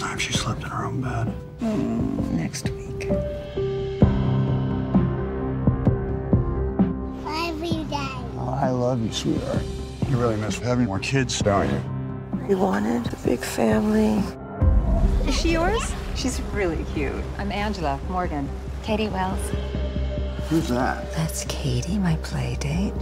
time she slept in her own bed? Next week. Love you, Dad. Oh, I love you, sweetheart. You really miss having more kids, don't you? We wanted a big family. Is she yours? She's really cute. I'm Angela Morgan. Katie Wells. Who's that? That's Katie, my play date.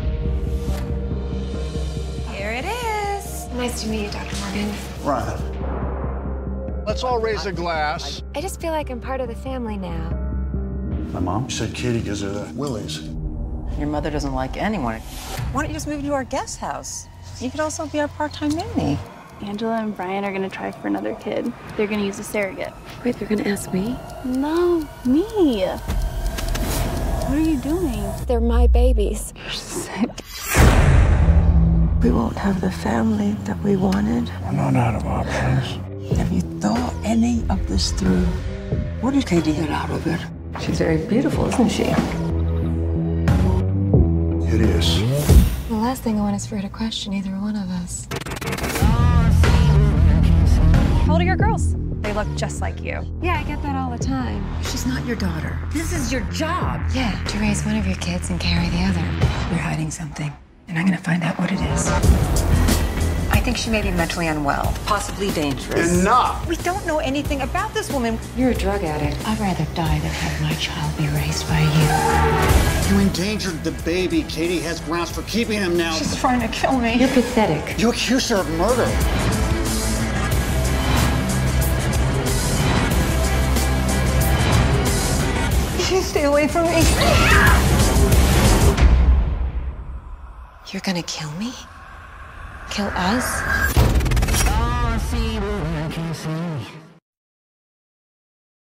Here it is. Nice to meet you, Dr. Morgan. Ryan. Let's all raise a glass. I just feel like I'm part of the family now. My mom said Katie gives her the willies. Your mother doesn't like anyone. Why don't you just move into our guest house? You could also be our part-time nanny. Angela and Brian are gonna try for another kid. They're gonna use a surrogate. Wait, they're gonna ask me? No, me. What are you doing? They're my babies. You're sick. We won't have the family that we wanted. I'm not out of options. Have you thought any of this through? What did Katie get out of it? She's very beautiful, isn't she? It is. The last thing I want is for her to question either one of us. How old are your girls? They look just like you. Yeah, I get that all the time. She's not your daughter. This is your job. Yeah, to raise one of your kids and carry the other. You're hiding something, and I'm gonna find out what it is. I think she may be mentally unwell, possibly dangerous. Enough! We don't know anything about this woman. You're a drug addict. I'd rather die than have my child be raised by you. You endangered the baby. Katie has grounds for keeping him now. She's trying to kill me. You're pathetic. You accuse her of murder. Stay away from me. You're gonna kill me? Kill us?